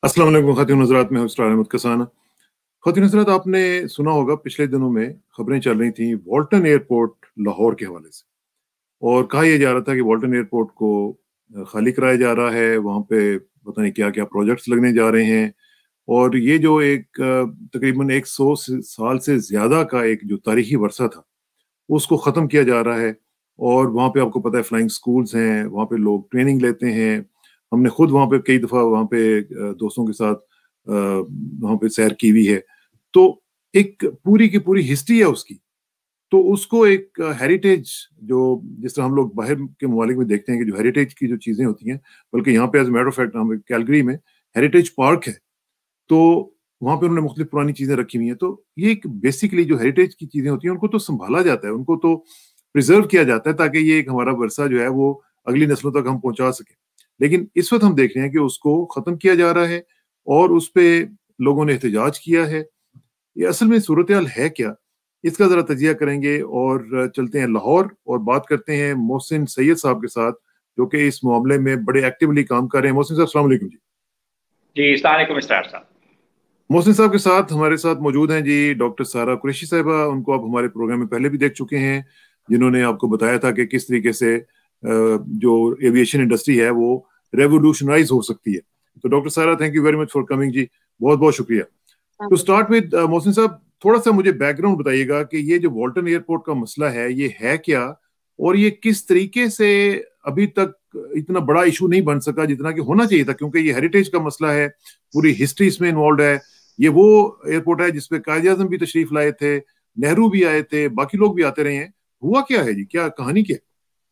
अस्सलाम वालेकुम ख़ातिन हज़रात, मैं हूं उसरार अहमद कसाना। ख़ातिन हज़रात, आपने सुना होगा पिछले दिनों में खबरें चल रही थी वॉल्टन एयरपोर्ट लाहौर के हवाले से, और कहा यह जा रहा था कि वॉल्टन एयरपोर्ट को खाली कराया जा रहा है, वहाँ पे पता नहीं क्या क्या प्रोजेक्ट्स लगने जा रहे हैं, और ये जो एक तकरीबन 100 साल से ज़्यादा का एक जो तारीखी वर्सा था उसको ख़त्म किया जा रहा है। और वहाँ पे आपको पता है फ्लाइंग स्कूल्स हैं, वहाँ पे लोग ट्रेनिंग लेते हैं। हमने खुद वहाँ पे कई दफ़ा वहाँ पे दोस्तों के साथ वहाँ पे सैर की हुई है। तो एक पूरी की पूरी हिस्ट्री है उसकी। तो उसको एक हेरिटेज, जो जिस तरह हम लोग बाहर के ममालिक में देखते हैं कि जो हेरिटेज की जो चीज़ें होती हैं, बल्कि यहाँ पे एज मैटर ऑफ फैक्ट हम कैलगरी में हेरिटेज पार्क है, तो वहाँ पे उन्होंने मुख्तलिफ पुरानी चीज़ें रखी हुई हैं। तो ये एक बेसिकली जो हेरिटेज की चीज़ें होती हैं उनको तो संभाला जाता है, उनको तो प्रिजर्व किया जाता है, ताकि ये एक हमारा वर्सा जो है वो अगली नस्लों तक हम पहुँचा सकें। लेकिन इस वक्त हम देख रहे हैं कि उसको ख़त्म किया जा रहा है और उस पे लोगों ने एहतजाज किया है। ये असल में सूरत-ए-हाल है क्या? इसका ज़रा तजिया करेंगे और चलते हैं लाहौर और बात करते हैं मोहसिन सैयद साहब के साथ, जो कि इस मामले में बड़े एक्टिवली काम कर रहे हैं। मोहसिन साहब, अस्सलाम वालेकुम जी। जी, अस्सलाम वालेकुम इसरार साहब। मोहसिन साहब के साथ हमारे साथ मौजूद हैं जी डॉक्टर सारा कुरैशी साहिबा। उनको आप हमारे प्रोग्राम में पहले भी देख चुके हैं, जिन्होंने आपको बताया था कि किस तरीके से जो एविएशन इंडस्ट्री है वो रेवोल्यूशनाइज हो सकती है। तो doctor Sara, thank you very much for coming जी, बहुत बहुत शुक्रिया। टू स्टार्ट विद मोहसिन साहब, थोड़ा सा मुझे बैकग्राउंड बताइएगा कि ये जो वॉल्टन एयरपोर्ट का मसला ये है क्या, और ये किस तरीके से अभी तक इतना बड़ा इशू नहीं बन सका जितना कि होना चाहिए था, क्योंकि ये हेरिटेज का मसला है, पूरी हिस्ट्री इसमें इन्वॉल्व है। ये वो एयरपोर्ट है जिसपे कायद आज़म भी तशरीफ लाए थे, नेहरू भी आए थे, बाकी लोग भी आते रहे हैं। हुआ क्या है जी, क्या कहानी क्या है?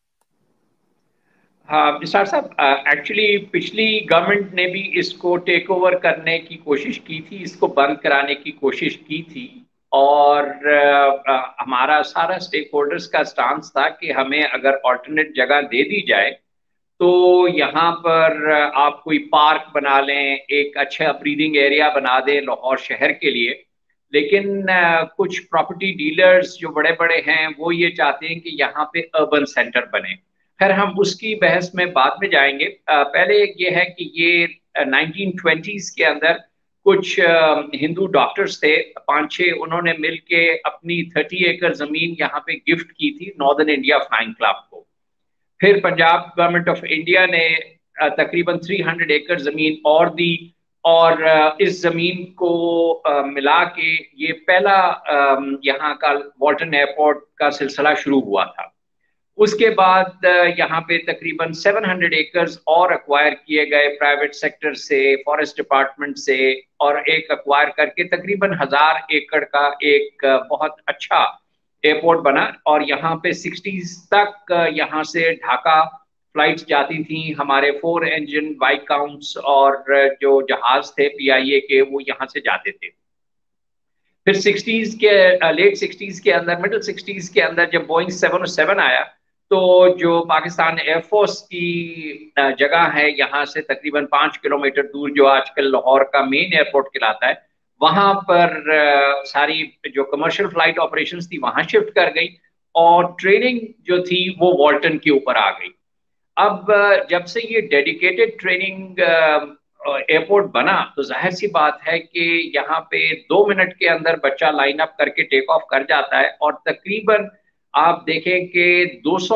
हाँ इसरार साहब, एक्चुअली पिछली गवर्नमेंट ने भी इसको टेक ओवर करने की कोशिश की थी, इसको बंद कराने की कोशिश की थी। और हमारा सारा स्टेक होल्डर्स का स्टांस था कि हमें अगर ऑल्टरनेट जगह दे दी जाए तो यहाँ पर आप कोई पार्क बना लें, एक अच्छा ब्रीदिंग एरिया बना दें लाहौर शहर के लिए। लेकिन कुछ प्रॉपर्टी डीलर्स जो बड़े बड़े हैं वो ये चाहते हैं कि यहाँ पे अर्बन सेंटर बने। खैर, हम उसकी बहस में बाद में जाएंगे। पहले ये है कि ये 1920s के अंदर कुछ हिंदू डॉक्टर्स थे, 5-6, उन्होंने मिलके अपनी 30 एकड़ जमीन यहाँ पे गिफ्ट की थी नॉर्दर्न इंडिया फ्लाइंग क्लब को। फिर पंजाब गवर्नमेंट ऑफ इंडिया ने तकरीबन 300 एकड़ जमीन और दी, और इस जमीन को मिला के ये पहला यहाँ का वॉल्टन एयरपोर्ट का सिलसिला शुरू हुआ था। उसके बाद यहाँ पे तकरीबन 700 एकर्स और अक्वायर किए गए प्राइवेट सेक्टर से, फॉरेस्ट डिपार्टमेंट से, और एक अक्वायर करके तकरीबन 1000 एकड़ का एक बहुत अच्छा एयरपोर्ट बना। और यहाँ पे 60s तक यहाँ से ढाका फ्लाइट्स जाती थी, हमारे 4 इंजन वाइकाउंट्स और जो जहाज थे पीआईए के वो यहाँ से जाते थे। फिर 60s के लेट 60s के अंदर, मिडिल 60s के अंदर जब बोइंग 707 आया, तो जो पाकिस्तान एयरफोर्स की जगह है यहाँ से तकरीबन 5 किलोमीटर दूर, जो आजकल लाहौर का मेन एयरपोर्ट कहलाता है, वहां पर सारी जो कमर्शियल फ्लाइट ऑपरेशंस थी वहां शिफ्ट कर गई, और ट्रेनिंग जो थी वो वॉल्टन के ऊपर आ गई। अब जब से ये डेडिकेटेड ट्रेनिंग एयरपोर्ट बना, तो जाहिर सी बात है कि यहाँ पे 2 मिनट के अंदर बच्चा लाइन अप करके टेक ऑफ कर जाता है, और तकरीबन आप देखें कि 200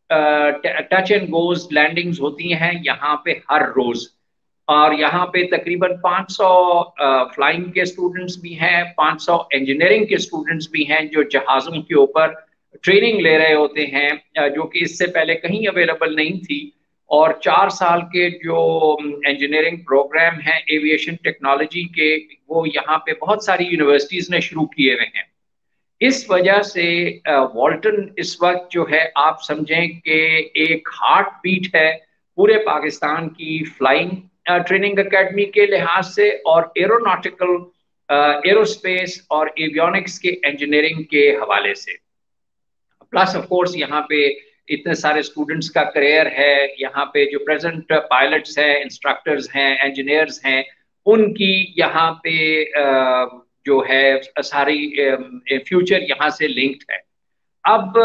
टच एंड गोज लैंडिंग्स होती हैं यहाँ पे हर रोज। और यहाँ पे तकरीबन 500 फ्लाइंग के स्टूडेंट्स भी हैं, 500 इंजीनियरिंग के स्टूडेंट्स भी हैं जो जहाज़ों के ऊपर ट्रेनिंग ले रहे होते हैं, जो कि इससे पहले कहीं अवेलेबल नहीं थी। और 4 साल के जो इंजीनियरिंग प्रोग्राम हैं एविएशन टेक्नोलॉजी के, वो यहाँ पे बहुत सारी यूनिवर्सिटीज़ ने शुरू किए हुए हैं। इस वजह से वॉल्टन इस वक्त जो है, आप समझें कि एक हार्ट बीट है पूरे पाकिस्तान की फ्लाइंग ट्रेनिंग एकेडमी के लिहाज से, और एरोनॉटिकल, एरोस्पेस और एवियोनिक्स के इंजीनियरिंग के हवाले से। प्लस ऑफ कोर्स यहाँ पे इतने सारे स्टूडेंट्स का करियर है, यहाँ पे जो प्रेजेंट पायलट्स हैं, इंस्ट्रक्टर्स हैं, इंजीनियर्स हैं, उनकी यहाँ पे जो है सारी फ्यूचर यहाँ से लिंक्ड है। اب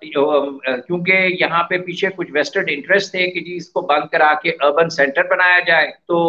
کیونکہ یہاں پہ پیچھے کچھ ویسٹڈ انٹرسٹ تھے کہ جی اس کو بند کرا کے اربن سینٹر بنایا جائے، تو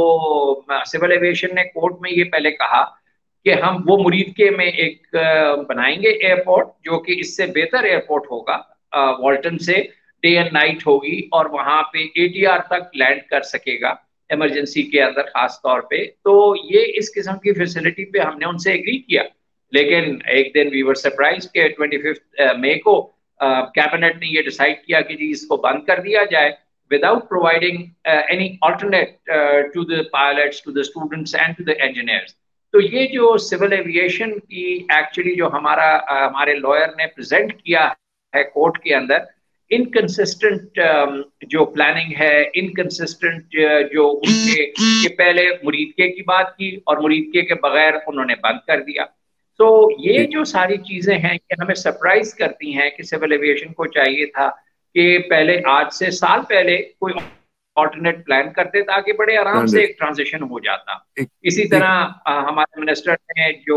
سول ایویشن نے کورٹ میں یہ پہلے کہا کہ ہم وہ مرید کے میں ایک بنائیں گے ایئرپورٹ جو کہ اس سے بہتر ایئرپورٹ ہوگا، والٹن سے ڈے اینڈ نائٹ ہوگی، اور وہاں پہ ATR تک لینڈ کر سکے گا ایمرجنسی کے اندر خاص طور پہ. تو یہ اس قسم کی فیسلٹی پہ ہم نے ان سے ایگری کیا. لیکن ایک دن وی ور سرپرائز کہ 25 مئی کو کیبنٹ نے یہ ڈیسائیڈ کیا کہ جی اس کو بند کر دیا جائے without providing any alternate to the pilots, to the students and to the engineers. تو یہ جو سول ایویشن کی ایکچولی جو ہمارے لائر نے پریزنٹ کیا ہے کورٹ کے اندر، انکنسسٹنٹ جو پلاننگ ہے، انکنسسٹنٹ جو ان کے پہلے مرید کی بات کی اور مرید کے بغیر انہوں نے بند کر دیا. تو یہ جو ساری چیزیں ہیں یہ ہمیں سرپرائز کرتی ہیں کہ سول ایویشن کو چاہیے تھا کہ پہلے آج سے سال پہلے کوئی آلٹرنیٹ پلان کرتے تاکہ بڑے آرام سے ایک ٹرانزیشن ہو جاتا. اسی طرح ہمارے منسٹر نے جو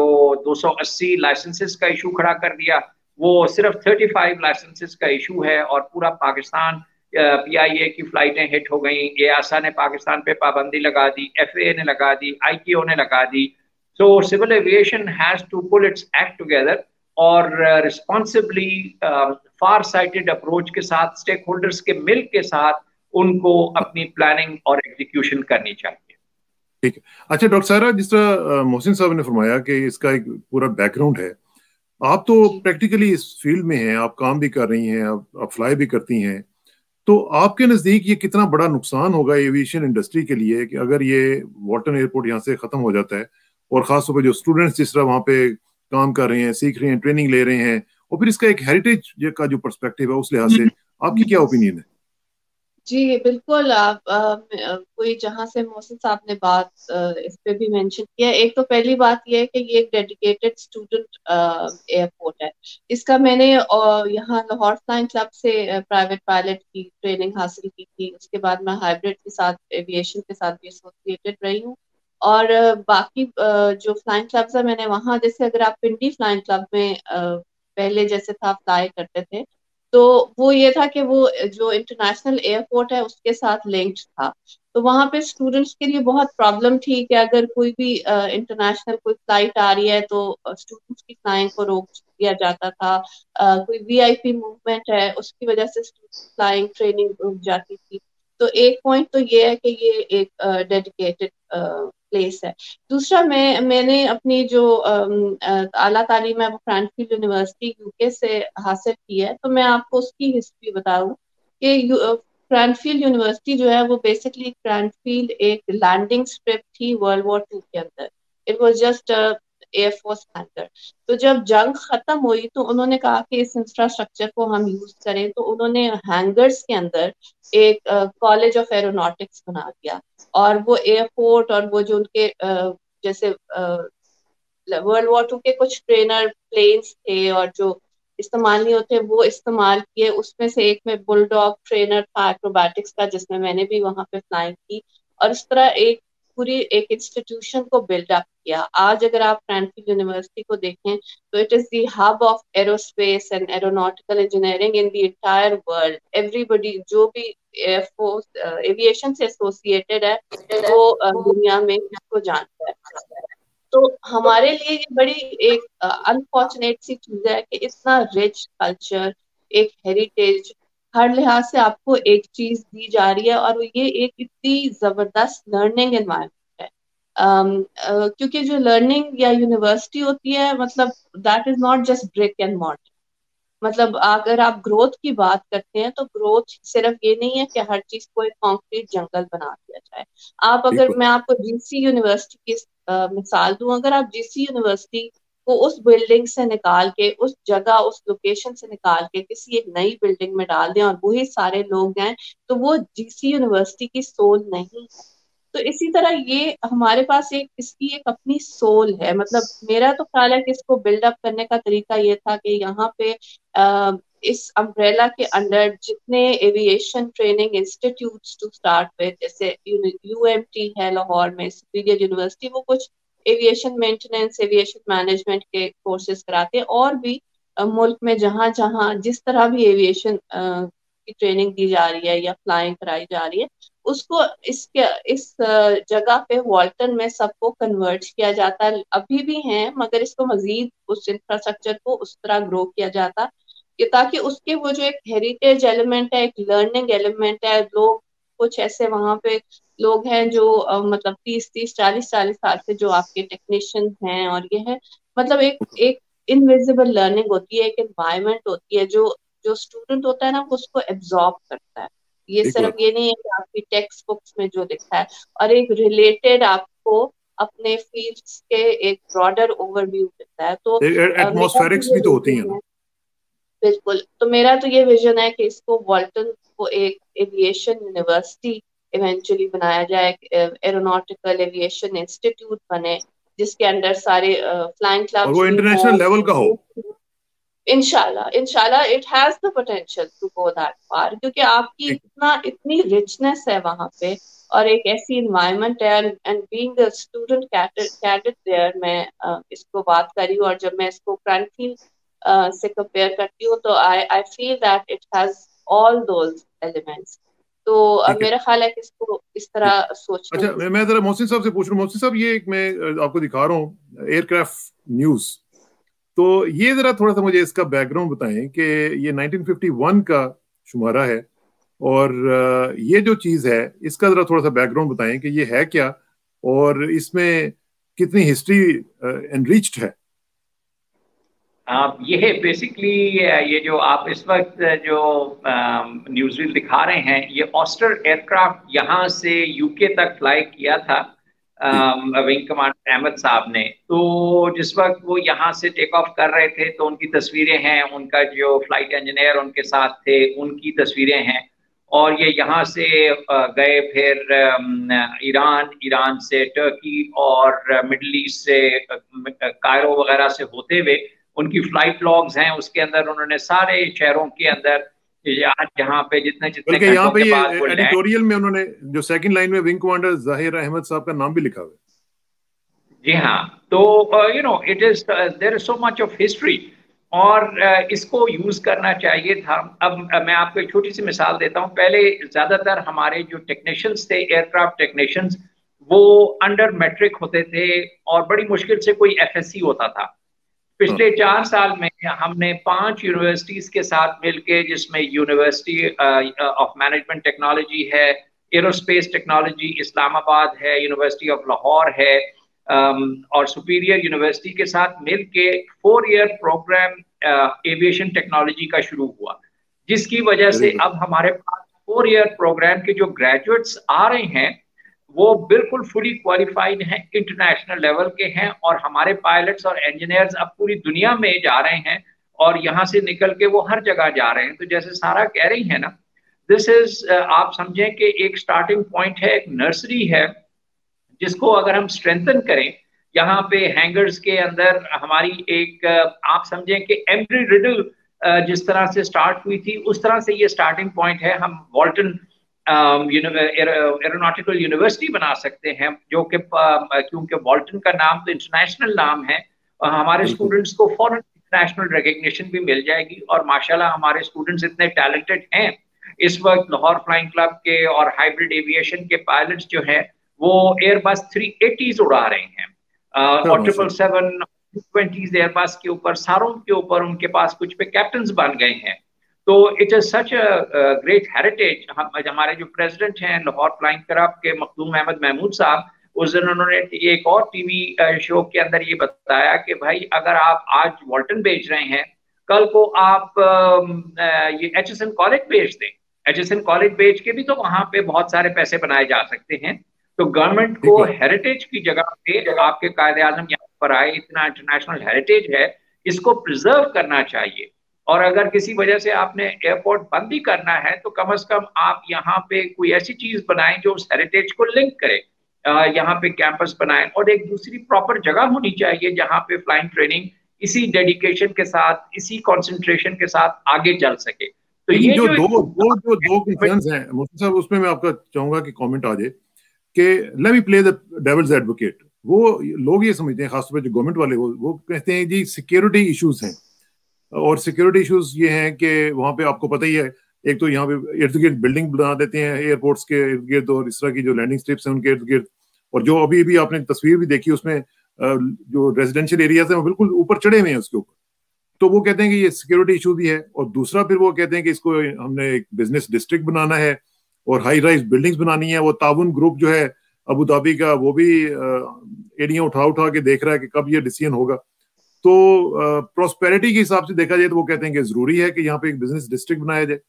280 لائسنسز کا ایشو کھڑا کر دیا، وہ صرف 35 لائسنسز کا ایشو ہے، اور پورا پاکستان PIA کی فلائٹیں ہٹ ہو گئیں، EASA نے پاکستان پہ پابندی لگا دی، FAA نے لگا دی، ICAO نے لگا دی. So civil aviation has to pull its act together اور responsibly far-sighted approach کے ساتھ اسٹیک ہولڈرز کے مل کے ساتھ ان کو اپنی پلاننگ اور ایگزیکیوشن کرنی چاہیے. ٹھیک ہے. اچھا ڈاکٹر سائرہ، جس طرح محسن صاحب نے فرمایا کہ اس کا ایک پورا بیک گراؤنڈ ہے، آپ تو پریکٹیکلی اس فیلڈ میں ہیں، آپ کام بھی کر رہی ہیں، آپ فلائی بھی کرتی ہیں، تو آپ کے نزدیک یہ کتنا بڑا نقصان ہوگا ایویشن انڈسٹری کے لیے کہ اگر یہ والٹن ایئرپورٹ یہاں سے ختم ہو جاتا ہے، اور خاص طور پہ جو اسٹوڈنٹس جس طرح وہاں پہ کام کر رہے ہیں، سیکھ رہے ہیں، ٹریننگ لے رہے ہیں، اور پھر اس کا ایک ہیریٹیج کا جو پرسپیکٹیو ہے اس لحاظ سے آپ کی کیا اوپینین ہے؟ جی بالکل، آپ کوئی جہاں سے محسن صاحب نے بات اس پہ بھی مینشن کیا، ایک تو پہلی بات یہ ہے کہ یہ ایک ڈیڈیکیٹڈ اسٹوڈنٹ ایئرپورٹ ہے. اس کا میں نے یہاں لاہور فلائنگ کلب سے پرائیویٹ پائلٹ کی ٹریننگ حاصل کی تھی. اس کے بعد میں ہائیبرڈ کے ساتھ ایویشن کے ساتھ بھی ایسوسیٹڈ رہی ہوں. اور باقی جو فلائنگ کلبز ہیں، میں نے وہاں جیسے اگر آپ پنڈی فلائنگ کلب میں پہلے جیسے تھا فلائی کرتے تھے، تو وہ یہ تھا کہ وہ جو انٹرنیشنل ایئرپورٹ ہے اس کے ساتھ لنکڈ تھا. تو وہاں پہ اسٹوڈنٹس کے لیے بہت پرابلم تھی کہ اگر کوئی بھی انٹرنیشنل کوئی فلائٹ آ رہی ہے تو اسٹوڈنٹس کی فلائنگ کو روک دیا جاتا تھا. کوئی VIP موومنٹ ہے اس کی وجہ سے فلائنگ ٹریننگ رک جاتی تھی. تو ایک پوائنٹ تو یہ ہے کہ یہ ایک ڈیڈیکیٹڈ پلیس ہے. دوسرا میں نے اپنی جو اعلیٰ تعلیم ہے وہ فرینکفیلڈ یونیورسٹی UK سے حاصل کی ہے. تو میں آپ کو اس کی ہسٹری بتاؤں کہ فرینکفیلڈ یونیورسٹی جو ہے وہ بیسکلی فرینکفیلڈ ایک لینڈنگ اسٹرپ تھی World War II کے اندر. It was just air force hangar. تو جب جنگ ختم ہوئی تو انہوں نے کہا کہ اس انفراسٹرکچر کو ہم یوز کریں، تو انہوں نے ہینگرز کے اندر ایک کالج آف ایروناٹکس بنا دیا. اور وہ ایئرپورٹ اور وہ جو ان کے جیسے World War II کے کچھ ٹرینر پلینس تھے اور جو استعمال نہیں ہوتے وہ استعمال کیے. اس میں سے ایک میں بل ڈاگ ٹرینر تھا ایکروبیٹکس کا، جس میں نے بھی وہاں پہ فلائنگ کی. اور اس طرح ایک پوری ایک انسٹیٹیوشن کو بلڈ اپ کیا. آج اگر آپ فرینکفیلڈ یونیورسٹی کو دیکھیں تو it is the hub of aerospace and aeronautical engineering in the entire world. Everybody جو بھی ایئر فورس ایویشن سے ایسوسیٹڈ ہے وہ دنیا میں اس کو جانتا ہے. تو ہمارے لیے یہ بڑی ایک انفارچونیٹ سی چیز ہے کہ اتنا رچ کلچر، ایک ہیریٹیج، ہر لحاظ سے آپ کو ایک چیز دی جا رہی ہے، اور یہ ایک اتنی زبردست لرننگ انوائرمنٹ ہے. کیونکہ جو لرننگ یا یونیورسٹی ہوتی ہے، مطلب that is not just brick and mortar. مطلب اگر آپ گروتھ کی بات کرتے ہیں تو گروتھ صرف یہ نہیں ہے کہ ہر چیز کو ایک کانکریٹ جنگل بنا دیا جائے. آپ اگر میں آپ کو GC یونیورسٹی کی مثال دوں، اگر آپ GC یونیورسٹی کو اس بلڈنگ سے نکال کے، اس جگہ اس لوکیشن سے نکال کے کسی ایک نئی بلڈنگ میں ڈال دیں اور وہی سارے لوگ ہیں، تو وہ GC یونیورسٹی کی سول نہیں ہے. تو اسی طرح یہ ہمارے پاس اس کی ایک اپنی سول ہے. مطلب میرا تو خیال ہے کہ اس کو بلڈ اپ کرنے کا طریقہ یہ تھا کہ یہاں پہ اس امبریلا کے انڈر جتنے aviation training institutes to start with, جیسے UMT ہے لاہور میں، سپیریئر یونیورسٹی، وہ کچھ ایویشن مینٹیننس، ایویشن مینجمنٹ کے کورسز کراتے ہیں، اور بھی मुल्क में जहाँ जहाँ जिस तरह भी एविएशन की ट्रेनिंग दी जा रही है या फ्लाइंग कराई जा रही है, उसको इस जगह पे वॉल्टन में सबको कन्वर्ट किया जाता है। अभी भी हैं, मगर इसको मजीद उस इंफ्रास्ट्रक्चर को उस तरह ग्रो किया जाता कि ताकि उसके वो जो एक हेरिटेज एलिमेंट है, एक लर्निंग एलिमेंट है, लोग कुछ ऐसे वहाँ पे लोग हैं जो मतलब 30 40 साल से जो आपके टेक्नीशियन हैं, और ये है मतलब एक इनविजिबल लर्निंग होती है, एक एनवायरनमेंट होती है जो जो स्टूडेंट होता है ना वो उसको एब्जॉर्ब करता है। ये सिर्फ ये नहीं है कि आपकी टेक्स्ट बुक्स में जो लिखा है, और एक रिलेटेड आपको अपने फील्ड्स के एक ब्रॉडर ओवरव्यू देता है। तो एटमॉस्फेरिक्स भी तो होती हैं। बिल्कुल, तो मेरा तो ये विजन है कि इसको वॉल्टन को एक एविएशन यूनिवर्सिटी इवेंचुअली बनाया जाए, एरोनॉटिकल एविएशन इंस्टीट्यूट बने जिसके अंदर सारे फ्लाइंग क्लब्स और वो इंटरनेशनल लेवल का हो। इंशाल्लाह it has the potential to go that far, क्योंकि आपकी इतनी रिचनेस है वहां पे, और एक ऐसी इन्वायरमेंट है, and being a student cadet there, मैं इसको बात करी, और जब मैं इसको क्रांतिल से कंपेयर करती हूँ तो I feel that it has all those elements. तो मेरा ख्याल है कि इसको इस तरह सोचना। अच्छा, मैं जरा मोहसिन साहब से पूछ रहा हूँ। मोहसिन साहब, ये एक मैं आपको दिखा रहा हूँ एयरक्राफ्ट न्यूज, तो ये जरा थोड़ा सा मुझे इसका बैकग्राउंड बताएं कि ये 1951 का शुमारा है, और ये जो चीज है इसका जरा थोड़ा सा बैकग्राउंड बताएं कि ये है क्या और इसमें कितनी हिस्ट्री एनरिच्ड है। ये है बेसिकली, ये जो आप इस वक्त जो न्यूज़ रील दिखा रहे हैं, ये ऑस्टर एयरक्राफ्ट यहाँ से यूके तक फ्लाई किया था विंग कमांडर अहमद साहब ने। तो जिस वक्त वो यहाँ से टेक ऑफ कर रहे थे तो उनकी तस्वीरें हैं, उनका जो फ्लाइट इंजीनियर उनके साथ थे उनकी तस्वीरें हैं, और ये यहाँ से गए फिर ईरान से टर्की और मिडल ईस्ट से कायरो वगैरह से होते हुए उनकी फ्लाइट लॉग्स हैं, उसके अंदर उन्होंने सारे शहरों के अंदर जहाँ पे जितने बल्कि यहाँ पे ये एडिटोरियल में उन्होंने जो सेकंड लाइन में विंग कमांडर जाहिर अहमद साहब का नाम भी लिखा हुआ है। जी हाँ, तो you know it is there is so much of history, और इसको यूज करना चाहिए था। अब मैं आपको एक छोटी सी मिसाल देता हूँ। पहले ज्यादातर हमारे जो टेक्नीशियंस थे, एयरक्राफ्ट टेक्नीशियंस, वो अंडर मैट्रिक होते थे और बड़ी मुश्किल से कोई एफएससी होता था। पिछले 4 साल में हमने 5 यूनिवर्सिटीज के साथ मिलके, जिसमें यूनिवर्सिटी ऑफ मैनेजमेंट टेक्नोलॉजी है, एरोस्पेस टेक्नोलॉजी इस्लामाबाद है, यूनिवर्सिटी ऑफ लाहौर है, और सुपीरियर यूनिवर्सिटी के साथ मिलके 4 ईयर प्रोग्राम एविएशन टेक्नोलॉजी का शुरू हुआ, जिसकी वजह से अब हमारे पास 4 ईयर प्रोग्राम के जो ग्रेजुएट्स आ रहे हैं वो बिल्कुल फुली क्वालिफाइड हैं, इंटरनेशनल लेवल के हैं, और हमारे पायलट्स और इंजीनियर्स अब पूरी दुनिया में जा रहे हैं और यहाँ से निकल के वो हर जगह जा रहे हैं। तो जैसे सारा कह रही है ना, दिस इज आप समझें कि एक स्टार्टिंग पॉइंट है, एक नर्सरी है, जिसको अगर हम स्ट्रेंथन करें, यहाँ पे हैंगर्स के अंदर हमारी एक आप समझें कि एम्ब्री रिडल जिस तरह से स्टार्ट हुई थी, उस तरह से ये स्टार्टिंग पॉइंट है। हम वॉल्टन एरोनॉटिकल यूनिवर्सिटी बना सकते हैं, जो कि क्योंकि वॉल्टन का नाम तो इंटरनेशनल नाम है, हमारे स्टूडेंट्स को फॉरेन इंटरनेशनल रिकग्निशन भी मिल जाएगी। और माशाल्लाह हमारे स्टूडेंट्स इतने टैलेंटेड हैं इस वक्त। लाहौर फ्लाइंग क्लब के और हाइब्रिड एविएशन के पायलट्स जो हैं वो एयरबस 380s उड़ा रहे हैं, और 777-20 एयरबस के ऊपर, सारों के ऊपर उनके पास कुछ पे कैप्टन्स बन गए हैं। तो it is such a great heritage. हमारे जो प्रेसिडेंट हैं लाहौर फ्लाइंग क्लब के, मखदूम अहमद महमूद साहब, उस दिन उन्होंने एक और टीवी शो के अंदर ये बताया कि भाई अगर आप आज वॉल्टन बेच रहे हैं, कल को आप ये एचएसएन कॉलेज बेच दें, एचएसएन कॉलेज बेच के भी तो वहां पे बहुत सारे पैसे बनाए जा सकते हैं। तो गवर्नमेंट को हेरिटेज की जगह पे आपके कायदे आजम यहाँ पर आए, इतना इंटरनेशनल हेरिटेज है, इसको प्रिजर्व करना चाहिए। और अगर किसी वजह से आपने एयरपोर्ट बंद भी करना है तो कम से कम आप यहाँ पे कोई ऐसी चीज बनाएं जो उस हेरिटेज को लिंक करे। यहाँ पे कैंपस बनाएं, और एक दूसरी प्रॉपर जगह होनी चाहिए जहाँ पे फ्लाइंग ट्रेनिंग इसी डेडिकेशन के साथ, इसी कंसंट्रेशन के साथ आगे चल सके। तो ये जो दो कंसर्न्स हैं मुफ्ती साहब, उसमें मैं आपका चाहूंगा कि कमेंट आ जाए कि let me play the devil's advocate. वो लोग ये समझते हैं, खासतौर पर जो गवर्नमेंट वाले वो कहते हैं जी सिक्योरिटी इश्यूज हैं, اور سیکورٹی ایشوز یہ ہیں کہ وہاں پہ آپ کو پتہ ہی ہے، ایک تو یہاں پہ ارد گرد بلڈنگ بنا دیتے ہیں ایئرپورٹس کے ارد گرد، اور اس طرح کی جو لینڈنگ اسٹرپس ہیں ان کے ارد گرد، اور جو ابھی آپ نے تصویر بھی دیکھی اس میں جو ریزیڈینشیل ایریاز ہیں وہ بالکل اوپر چڑھے ہوئے ہیں اس کے اوپر. تو وہ کہتے ہیں کہ یہ سیکورٹی ایشو بھی ہے، اور دوسرا پھر وہ کہتے ہیں کہ اس کو ہم نے ایک بزنس ڈسٹرکٹ بنانا ہے اور ہائی رائز بلڈنگز بنانی ہے. وہ تعاون گروپ جو ہے ابو دھابی کا وہ بھی ایڑیاں اٹھا کے دیکھ رہا ہے کہ کب یہ ڈیسیژن ہوگا. تو پراسپیرٹی کے حساب سے دیکھا جائے تو وہ کہتے ہیں کہ ضروری ہے کہ یہاں پہ ایک بزنس ڈسٹرکٹ بنایا جائے.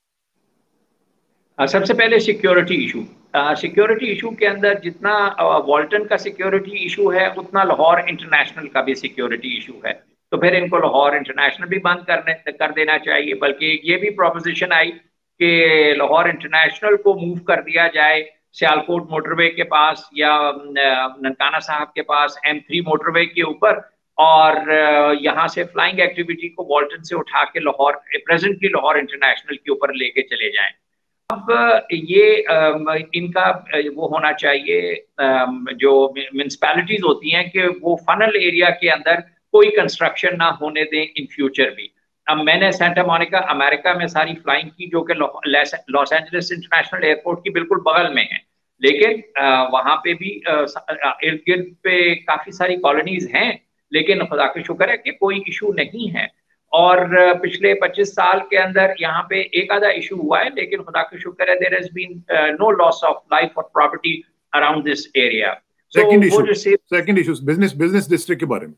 سب سے پہلے سیکیورٹی ایشو. سیکیورٹی ایشو کے اندر جتنا والٹن کا سیکیورٹی ایشو ہے اتنا لاہور انٹرنیشنل کا بھی سیکیورٹی ایشو ہے. تو پھر ان کو لاہور انٹرنیشنل بھی بند کر دینا چاہیے. بلکہ یہ بھی پروپوزیشن آئی کہ لاہور انٹرنیشنل کو موو کر دیا جائے سیالکوٹ موٹر وے کے پاس یا ننکانہ صاحب کے پاس M3 موٹر وے کے اوپر, اور یہاں سے فلائنگ ایکٹیویٹی کو والٹن سے اٹھا کے لاہور پریزنٹلی لاہور انٹرنیشنل کے اوپر لے کے چلے جائیں. اب یہ ان کا وہ ہونا چاہیے جو میونسپیلٹیز ہوتی ہیں کہ وہ فنل ایریا کے اندر کوئی کنسٹرکشن نہ ہونے دیں ان فیوچر بھی. اب میں نے سینٹا مونیکا امریکہ میں ساری فلائنگ کی جو کہ لاس اینجلس انٹرنیشنل ایئرپورٹ کی بالکل بغل میں ہے, لیکن وہاں پہ بھی ارد گرد پہ کافی ساری کالونیز ہیں, لیکن خدا کا شکر ہے کہ کوئی ایشو نہیں ہے. اور پچھلے 25 سال کے اندر یہاں پہ ایک آدھا ایشو ہوا ہے, لیکن خدا کا شکر ہے there has been no loss of life or property around this area. Second issue business district کے بارے میں.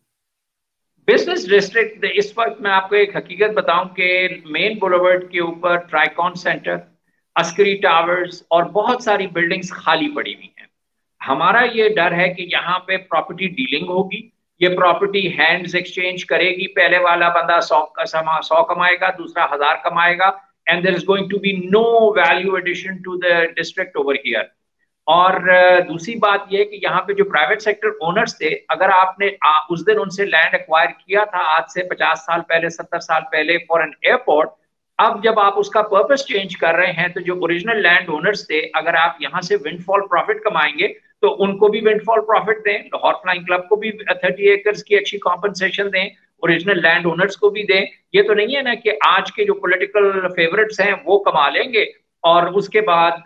بزنس ڈسٹرکٹ اس وقت میں آپ کو ایک حقیقت بتاؤں کہ مین بولیورڈ کے اوپر ٹرائیکون سینٹر, عسکری ٹاورز اور بہت ساری بلڈنگز خالی پڑی ہوئی ہیں. ہمارا یہ ڈر ہے کہ یہاں پہ پراپرٹی ڈیلنگ ہوگی, یہ پراپرٹی ہینڈز ایکسچینج کرے گی, پہلے والا بندہ 100 کمائے گا, دوسرا 1000 کمائے گا, and there is going to be no value addition to the district over here. اور دوسری بات یہ کہ یہاں پہ جو پرائیویٹ سیکٹر اونرز تھے, اگر آپ نے اس دن ان سے لینڈ ایکوائر کیا تھا آج سے 50 سال پہلے 70 سال پہلے فار این ایئرپورٹ, اب جب آپ اس کا پرپس چینج کر رہے ہیں تو جو اوریجنل لینڈ اونرز تھے, اگر آپ یہاں سے ونڈ فال پروفٹ کمائیں گے تو ان کو بھی ونڈ فال پروفٹ دیں, لاہور فلائنگ کلب کو بھی 30 ایکرز کی اچھی کمپنسیشن دیں, اوریجنل لینڈ اونرز کو بھی دیں. یہ تو نہیں ہے نا کہ آج کے جو پولیٹیکل فیورٹس ہیں وہ کما لیں گے اور اس کے بعد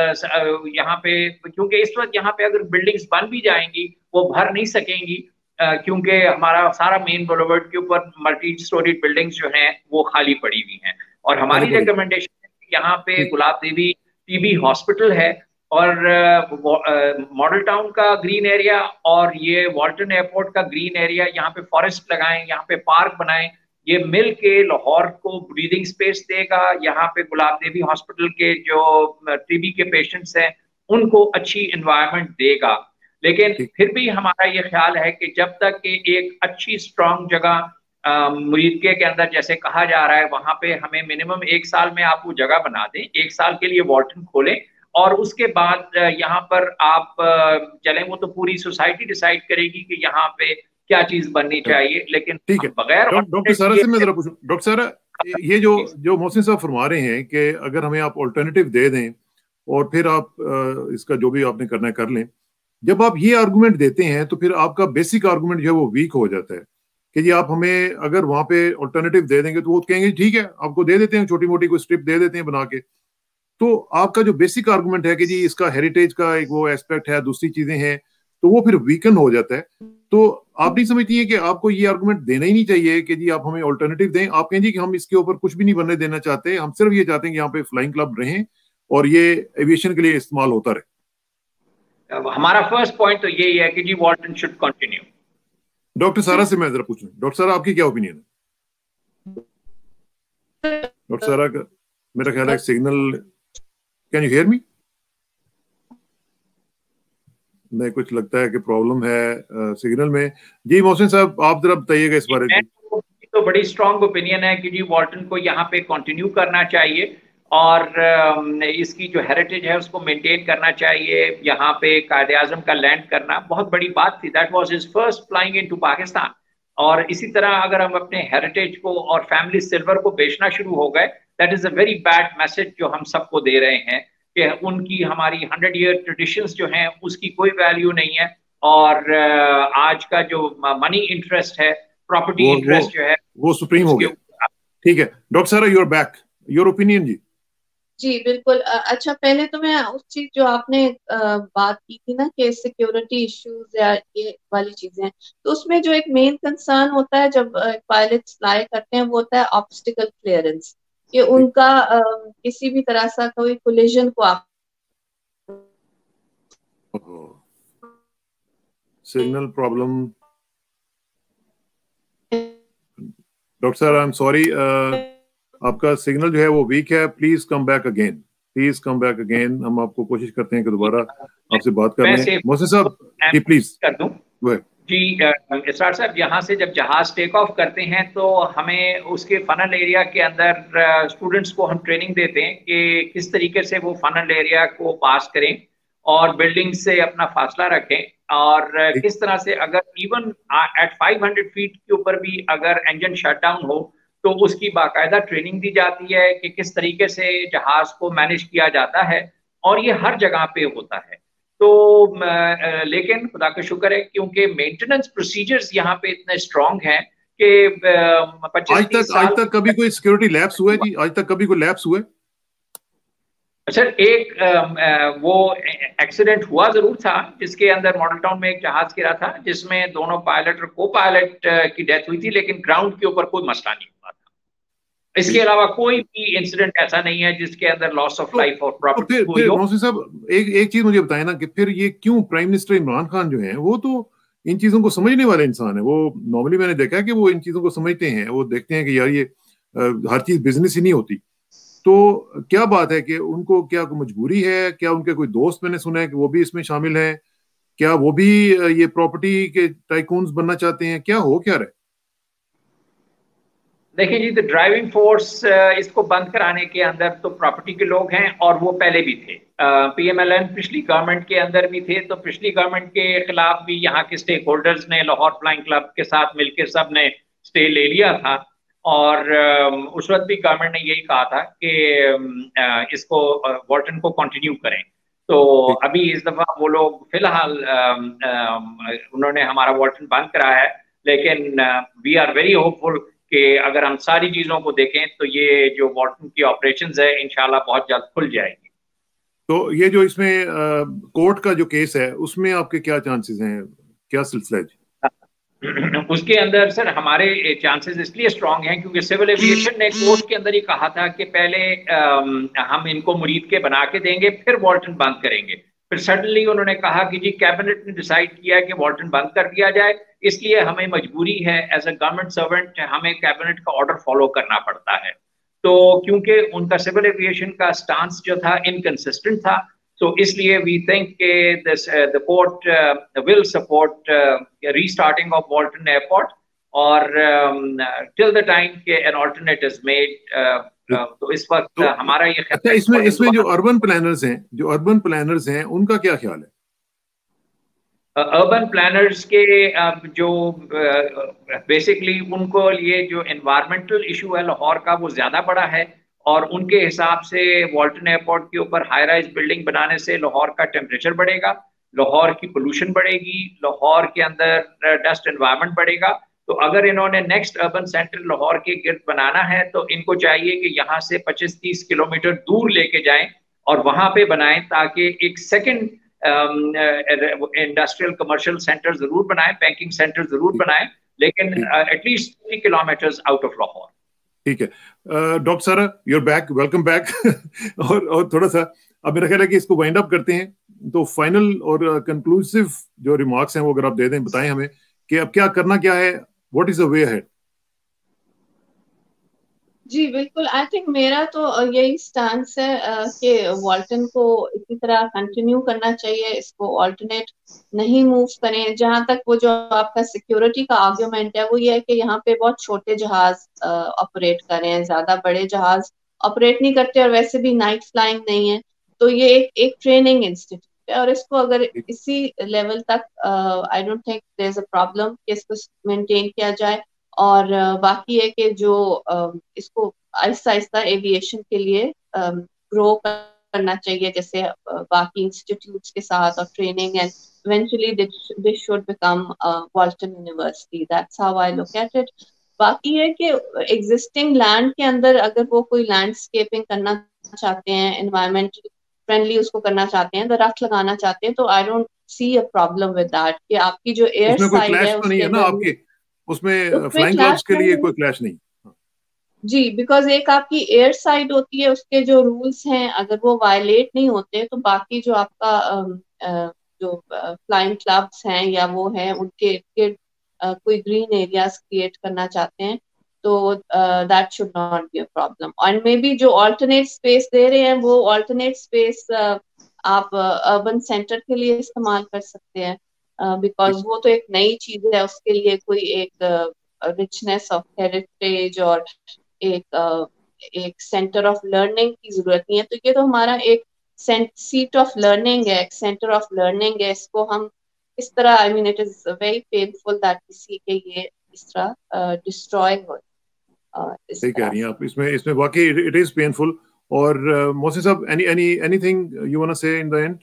یہاں پہ, کیونکہ اس وقت یہاں پہ اگر بلڈنگز بن بھی جائیں گی وہ بھر نہیں سکیں گی, کیونکہ ہمارا سارا مین بولیورڈ کے اوپر ملٹی سٹوری بلڈنگز جو ہیں وہ خالی پڑی ہوئی ہیں. اور ہماری ریکمنڈیشن ہے کہ یہاں پہ گلاب دیوی TB ہاسپٹل ہے, اور ماڈل ٹاؤن کا گرین ایریا اور یہ والٹن ایئرپورٹ کا گرین ایریا, یہاں پہ فارسٹ لگائیں, یہاں پہ پارک بنائیں. یہ مل کے لاہور کو بریدنگ سپیس دے گا, یہاں پہ گلاب دیوی ہاسپٹل کے جو TB کے پیشنٹس ہیں ان کو اچھی انوائرمنٹ دے گا. لیکن پھر بھی ہمارا یہ خیال ہے کہ جب تک کہ ایک اچھی اسٹرانگ جگہ مریدکے کے اندر جیسے کہا جا رہا ہے, وہاں پہ ہمیں منیمم 1 سال میں آپ وہ جگہ بنا دیں, 1 سال کے لیے والٹن کھولیں, اور اس کے بعد یہاں پر آپ چلیں, وہ تو پوری سوسائٹی ڈیسائیڈ کرے گی کہ یہاں پہ کیا چیز بننی چاہیے. لیکن بغیر ڈاکٹر سارا سے میں ذرا پوچھوں, ڈاکٹر سارا یہ جو محسن صاحب فرما رہے ہیں کہ اگر ہمیں آپ آلٹرنیٹیو دے دیں اور پھر آپ اس کا جو بھی آپ نے کرنا ہے کر لیں, جب آپ یہ آرگومنٹ دیتے ہیں تو پھر آپ کا بیسک آرگومنٹ جو ہے وہ ویک ہو جاتا ہے کہ جی آپ ہمیں اگر وہاں پہ آلٹرنیٹیو دے دیں گے تو وہ کہیں گے ٹھیک ہے آپ کو دے دیتے ہیں, چھوٹی موٹی کوئی اسٹرپ دے دیتے ہیں بنا کے. تو آپ کا جو بیسک آرگومنٹ ہے کہ جی اس کا ہیریٹیج کا ایک وہ ایسپیکٹ ہے, دوسری چیزیں ہیں, تو وہ پھر ویکن ہو جاتا ہے. تو آپ نہیں سمجھتی ہیں کہ آپ کو یہ آرگومنٹ دینا ہی نہیں چاہیے کہ جی آپ ہمیں آلٹرنیٹیو دیں, آپ کہیں جی کہ ہم اس کے اوپر کچھ بھی نہیں بننے دینا چاہتے, ہم صرف یہ چاہتے ہیں کہ یہاں پہ فلائنگ کلب رہیں اور یہ ایویشن کے لیے استعمال ہوتا رہے. ہمارا فرسٹ پوائنٹ تو یہی ہے کہ جی Walton should continue. Doctor Sara سے میں ذرا پوچھوں, ڈاکٹر سارا آپ کی کیا اوپینین ہے؟ ڈاکٹر سارا کا میرا خیال ہے signal, can you hear me? نہیں, کچھ لگتا ہے کہ پرابلم ہے سگنل میں. جی محسن صاحب آپ ذرا بتائیے گا اس بارے میں. تو بڑی اسٹرانگ اوپینین ہے کہ جی والٹن کو یہاں پہ کنٹینیو کرنا چاہیے اور اس کی جو ہیریٹیج ہے اس کو مینٹین کرنا چاہیے. یہاں پہ قائد اعظم کا لینڈ کرنا بہت بڑی بات تھی, that was his first flying into Pakistan. اور اسی طرح اگر ہم اپنے ہیریٹیج کو اور فیملی سلور کو بیچنا شروع ہو گئے, that is a very bad message جو ہم سب کو دے رہے ہیں کہ ان کی ہماری 100 ایئر ٹریڈیشنز جو ہیں اس کی کوئی ویلیو نہیں ہے. اور آج کا جو منی انٹرسٹ ہے, پراپرٹی انٹرسٹ جو ہے وہ سپریم ہو گیا. ठीक है doctor Sara, you are back, your opinion जी। जी बिल्कुल। अच्छा, पहले तो मैं उस चीज जो आपने बात की थी ना कि सिक्योरिटी इश्यूज या ये वाली चीजें, तो उसमें जो एक मेन कंसर्न होता है जब पायलट फ्लाई करते हैं वो होता है ऑब्स्टिकल क्लियरेंस, कि उनका किसी भी तरह से कोई कोलिजन को आप सिग्नल प्रॉब्लम। डॉक्टर साहब आई एम सॉरी, आपका सिग्नल जो है वो वीक है, please come back again, please come back again. हम आपको कोशिश करते हैं कि दोबारा आपसे बात कर लें। मोहसिन साहब जी प्लीज कर दूं जी। इसरार साहब, यहाँ से जब जहाज टेक ऑफ करते हैं तो हमें उसके फनल एरिया के अंदर स्टूडेंट्स को हम ट्रेनिंग देते हैं कि किस तरीके से वो फनल एरिया को पास करें और बिल्डिंग से अपना फासला रखें, और किस तरह से अगर इवन एट 500 फीट के ऊपर भी अगर इंजन शट डाउन हो तो उसकी बाकायदा ट्रेनिंग दी जाती है कि किस तरीके से जहाज को मैनेज किया जाता है, और ये हर जगह पे होता है। तो लेकिन खुदा का शुक्र है क्योंकि मेंटेनेंस प्रोसीजर्स यहाँ पे इतने स्ट्रांग हैं कि 25-30 साल आज तक कभी कोई सिक्योरिटी लैप्स हुआ है जी? आज तक कभी कोई लैप्स हुआ है? सर, एक वो एक्सीडेंट हुआ जरूर था जिसके अंदर मॉडल टाउन में एक जहाज गिरा था जिसमें दोनों पायलट और को पायलट की डेथ हुई थी, लेकिन ग्राउंड के ऊपर कोई मसला नहीं हुआ था। इसके अलावा कोई भी इंसिडेंट ऐसा नहीं है जिसके अंदर लॉस ऑफ लाइफ और प्रॉपर्टी हुई हो। मोहसिन साहब एक चीज मुझे बताएं ना कि फिर ये क्यों प्राइम मिनिस्टर इमरान खान जो हैं वो तो इन चीजों को समझने वाले इंसान है, वो नॉर्मली मैंने देखा है कि वो इन चीजों को समझते हैं, वो देखते हैं कि यार ये हर चीज बिजनेस ही नहीं होती। तो क्या बात है कि उनको क्या मजबूरी है? क्या उनके कोई दोस्त, मैंने सुना है कि वो भी इसमें शामिल हैं, क्या वो भी ये प्रॉपर्टी के टाइकून्स बनना चाहते हैं? क्या रहा है? देखिए जी, तो ड्राइविंग फोर्स इसको बंद कराने के अंदर तो प्रॉपर्टी के लोग हैं, और वो पहले भी थे। पीएमएलएन पिछली गवर्नमेंट के अंदर भी थे, तो पिछली गवर्नमेंट के खिलाफ भी यहाँ के स्टेक होल्डर्स ने लाहौर फ्लाइंग क्लब के साथ मिलकर सब ने स्टे ले लिया था, और उस वक्त भी गवर्नमेंट ने यही कहा था कि इसको वॉल्टन को कंटिन्यू करें। तो अभी इस दफा वो लोग फिलहाल उन्होंने हमारा वॉल्टन बंद कराया है, लेकिन वी आर वेरी होपफुल कि अगर हम सारी चीजों को देखें तो ये जो वॉल्टन की ऑपरेशंस है इंशाल्लाह बहुत जल्द खुल जाएगी। तो ये जो इसमें कोर्ट का जो केस है उसमें आपके क्या चांसेस हैं, क्या सिलसिला है? उसके अंदर सर हमारे चांसेस इसलिए स्ट्रांग हैं क्योंकि सिविल एविएशन ने कोर्ट के अंदर ही कहा था कि पहले हम इनको मुरीद के बना के देंगे फिर वॉल्टन बंद करेंगे। फिर सडनली उन्होंने कहा कि जी कैबिनेट ने डिसाइड किया कि वॉल्टन बंद कर दिया जाए, इसलिए हमें मजबूरी है एज अ गवर्नमेंट सर्वेंट, हमें कैबिनेट का ऑर्डर फॉलो करना पड़ता है। तो क्योंकि उनका सिविल एविएशन का स्टांस जो था इनकंसिस्टेंट था, so इसलिए we think the court will support restarting of Walton Airport और till the time के an alternate is made। तो इस वक्त हमारा ये अच्छा, इसमें जो अर्बन प्लानर्स हैं उनका क्या ख्याल है? अर्बन प्लानर्स के जो बेसिकली उनको ये जो एनवायरमेंटल इशू है लाहौर का वो ज्यादा बड़ा है, और उनके हिसाब से वॉल्टन एयरपोर्ट के ऊपर हाई राइज बिल्डिंग बनाने से लाहौर का टेम्परेचर बढ़ेगा, लाहौर की पोल्यूशन बढ़ेगी, लाहौर के अंदर डस्ट एनवायरनमेंट बढ़ेगा। तो अगर इन्होंने नेक्स्ट अर्बन सेंटर लाहौर के गिर्द बनाना है तो इनको चाहिए कि यहाँ से 25-30 किलोमीटर दूर लेके जाएं और वहां पे बनाएं, ताकि एक सेकंड इंडस्ट्रियल कमर्शियल सेंटर जरूर बनाएं, बैंकिंग सेंटर जरूर बनाएं, लेकिन at least 30 kilometre out of Lahore. ठीक है डॉक्टर सारा, यूर बैक, वेलकम बैक। और थोड़ा सा अब मेरा ख्याल है कि इसको वाइंड अप करते हैं, तो फाइनल और कंक्लूसिव जो रिमार्क्स हैं वो अगर आप दे दें, बताएं हमें कि अब क्या करना क्या है, what is the way ahead? जी बिल्कुल, आई थिंक मेरा तो यही स्टांस है कि वॉल्टन को इसी तरह कंटिन्यू करना चाहिए, इसको ऑल्टरनेट नहीं मूव करें। जहां तक वो जो आपका सिक्योरिटी का आर्ग्यूमेंट है वो ये है कि यहाँ पे बहुत छोटे जहाज ऑपरेट कर रहे हैं, ज्यादा बड़े जहाज ऑपरेट नहीं करते, और वैसे भी नाइट फ्लाइंग नहीं है, तो ये एक ट्रेनिंग इंस्टीट्यूट है, और इसको अगर इसी लेवल तक I don't think there is a problem कि इसको मेंटेन किया जाए। और बाकी है कि जो इसको आहिस्ता आहिस्ता एविएशन के लिए ग्रो करना चाहिए, जैसे बाकी इंस्टीट्यूट्स के साथ, और training, and eventually this should become Walton University. That's how I look at it. باقی ہے کہ ایگزسٹنگ لینڈ کے اندر اگر وہ کوئی لینڈسکیپنگ کرنا چاہتے ہیں, انوائرمنٹ فرینڈلی اس کو کرنا چاہتے ہیں, درخت لگانا چاہتے ہیں, تو I don't see a problem with that کہ آپ کی جو ایئر اس میں کوئی سائڈ ہے کلیش تو اس نہیں کے ہے نا اندر آپ کی, اس میں فلائنگ کلیش کلبز کے لیے نہیں. کوئی کلیش نہیں. جی, بیکاز ایک آپ کی ایئر سائڈ ہوتی ہے, اس کے جو رولس ہیں اگر وہ وائلیٹ نہیں ہوتے تو باقی جو آپ کا جو فلائنگ کلبس ہیں یا وہ ہیں ان کے کوئی گرین ایریاز کریٹ کرنا چاہتے ہیں تو that should not be a problem. اور مے بی جو آلٹرنیٹ اسپیس دے رہے ہیں وہ آلٹرنیٹ اسپیس آپ اربن سینٹر کے لیے استعمال کر سکتے ہیں, بیکاز وہ تو ایک نئی چیز ہے, اس کے لیے کوئی ایک richness of heritage اور ایک سینٹر آف لرننگ کی ضرورت نہیں ہے. تو یہ تو ہمارا ایک سیٹ آف لرننگ ہے, ایک سینٹر آف لرننگ ہے. اس کو ہم اس طرح, I mean it is very painful that we see کہ یہ اس طرح ڈسٹروائے ہو. صحیح کہہ رہی ہیں آپ, اس میں واقعی اٹ از پینفل. اور محسن صاحب, anything you want to say in the end?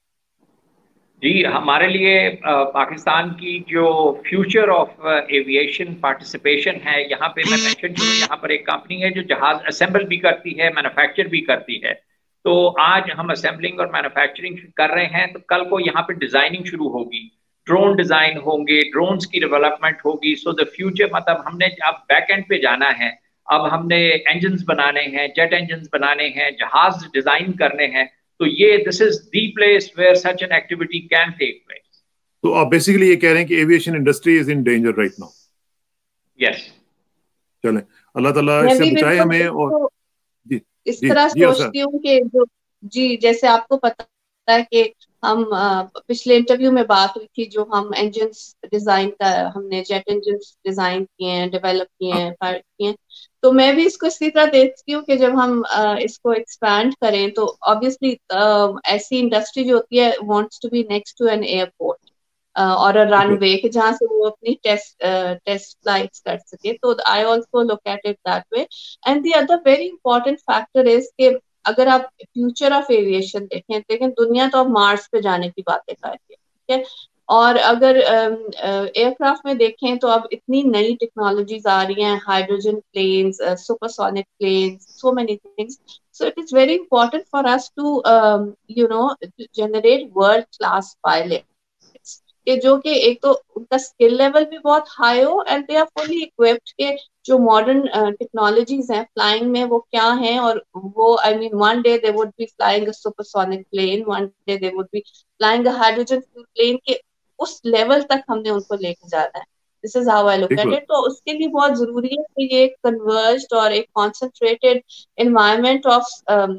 جی, ہمارے لیے پاکستان کی جو فیوچر آف ایویشن پارٹیسپیشن ہے, یہاں پہ میں مینشن کروں, یہاں پر ایک کمپنی ہے جو جہاز اسمبل بھی کرتی ہے, مینوفیکچر بھی کرتی ہے. تو آج ہم اسمبلنگ اور مینوفیکچرنگ کر رہے ہیں, تو کل کو یہاں پہ ڈیزائننگ شروع ہوگی, ڈرون ڈیزائن ہوں گے, ڈرونز کی ڈیولپمنٹ ہوگی. سو دا فیوچر, مطلب ہم نے اب بیک اینڈ پہ جانا ہے, اب ہم نے انجنز بنانے ہیں, جیٹ انجنز بنانے ہیں, جہاز ڈیزائن کرنے ہیں. تو یہ this is the place where such an activity can take place. تو آپ بیسیکلی یہ کہہ رہے ہیں کہ aviation industry is in danger right now. Yes. چلیں, اللہ تعالیٰ اس سے بچائے ہمیں. اور اس طرح سوچتی ہوں کہ جو جی, جیسے آپ کو پتا ہے کہ ہم پچھلے انٹرویو میں بات ہوئی تھی, جو ہم انجنس ڈیزائن کا, ہم نے جیٹ انجنس ڈیزائن کیے ہیں, ڈیولپ کیے ہیں, پائلٹ کیے ہیں. تو میں بھی اس کو اسی طرح دیکھتی ہوں کہ جب ہم اس کو ایکسپینڈ کریں تو obviously ایسی انڈسٹری جو ہوتی ہے wants to be next to an airport اور رن وے, کہ جہاں سے وہ اپنی ٹیسٹ فلائٹس کر سکے. تو I also look at it that way. And the other very important factor is کہ اگر آپ فیوچر آف ایویشن دیکھیں دنیا تو اب مارس پہ جانے کی باتیں کر رہی ہے, ٹھیک ہے, اور اگر ایئر کرافٹ میں دیکھیں تو اب اتنی نئی ٹیکنالوجیز آ رہی ہیں, hydrogen planes, supersonic planes, so many things. So it is very important for us to generate world class pilots کہ جو کہ ایک تو ان کا اسکل لیول بھی بہت ہائی ہو, and they are fully occupied کہ جو ماڈرن ٹیکنالوجیز ہیں فلائنگ میں وہ کیا ہیں. اور وہ I mean one day they would be flying a supersonic plane, one day they would be flying a hydrogen fuel plane, کہ اس لیول تک ہم نے ان کو لے کے جانا ہے. This is how I look at it. تو اس کے لیے بہت ضروری ہے کہ یہ ایک کنورجڈ اور ایک concentrated environment of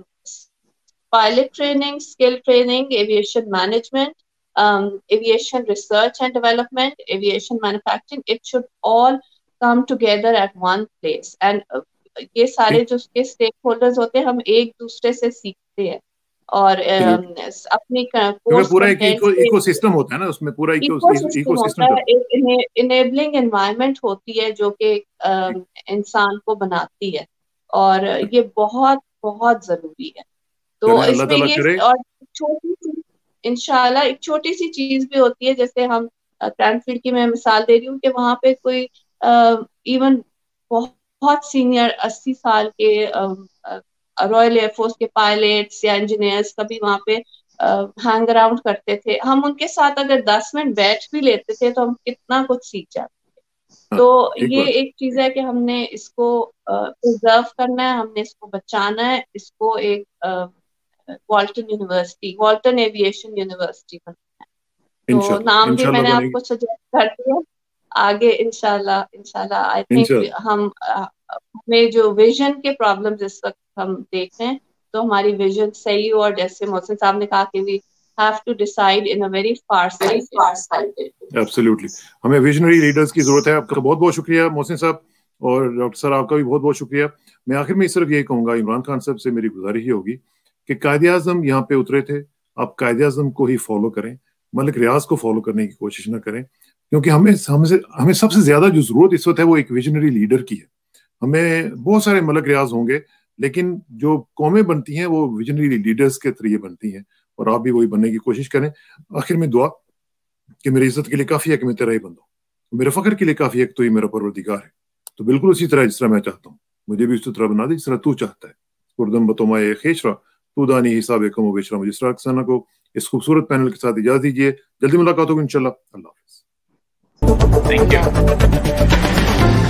pilot training, skill training, aviation management, aviation research and development, aviation manufacturing, it should all come together at one place. And یہ سارے جو اس کے اسٹیک ہولڈرز ہوتے ہیں, ہم ایک دوسرے سے سیکھتے ہیں اور اپنی پورا ایکو سسٹم ہوتا ہے نا, اس میں پورا ایکو سسٹم ہوتا ہے, انیبلنگ انوائرمنٹ ہوتی ہے جو کہ انسان کو بناتی ہے, اور یہ بہت بہت ضروری ہے. تو اس میں یہ اور چھوٹی سی انشاءاللہ ایک چھوٹی سی چیز بھی ہوتی ہے, جیسے ہم کرینفیلڈ کی میں مثال دے رہی ہوں کہ وہاں پہ کوئی ایون بہت سینئر 80 سال کے رائل ایئر فورس کے پائلٹس یا انجینئرس کبھی وہاں پہ ہینگ اراؤنڈ کرتے تھے. ہم ان کے ساتھ اگر 10 منٹ بیٹھ بھی لیتے تھے تو ہم کتنا کچھ سیکھ جاتے تھے. تو یہ ایک چیز ہے کہ ہم نے اس کو پرزرو کرنا ہے, ہم نے اس کو بچانا ہے, اس کو ایک Walton university, Walton aviation university بننا ہے. تو نام بھی میں نے آپ کو سجیسٹ کر دیا, آگے انشاءاللہ آئی تھنک ہمیں جو ویژن کے پرابلمز اس وقت ہم دیکھ رہے ہیں تو ہماری ویژن صحیح ہو, اور جیسے محسن صاحب نے کہا کہ we have to decide in a very far-sighted. Absolutely. ہمیں ویژنری لیڈرز کی ضرورت ہے. آپ کا بہت بہت شکریہ محسن صاحب, اور ڈاکٹر صاحب آپ کا بھی بہت بہت شکریہ. میں آخر میں صرف یہی کہوں گا, عمران خان صاحب سے میری گزارش یہ ہوگی کہ قائد اعظم یہاں پہ اترے تھے, آپ قائد اعظم کو ہی فالو کریں, ملک ریاض کو فالو کرنے کی کوشش نہ کریں, کیونکہ ہمیں سب سے زیادہ جو ضرورت اس وقت ہے وہ ایک ویژنری لیڈر کی ہے. ہمیں بہت سارے ملک ریاض ہوں گے, لیکن جو قومیں بنتی ہیں وہ ویژنری لیڈرز کے ذریعے بنتی ہیں, اور آپ بھی وہی بننے کی کوشش کریں. آخر میں دعا کہ میری عزت کے لیے کافی ہے کہ میں تیرا ہی بندہ ہوں, میرے فخر کے لیے کافی ہے کہ تو ہی میرا پروردگار ہے. تو بالکل اسی طرح جس طرح میں چاہتا ہوں، مجھے بھی اسی طرح بنا دے جس طرح تو چاہتا ہے. اردم بتومائے خیشرا تو دانی حساب کم و بیشرا. مجھے اسرار رکسانہ کو اس خوبصورت پینل کے ساتھ اجازت دیجیے. جلدی ملاقات ہوگی انشاءاللہ. اللہ حافظ. Thank you.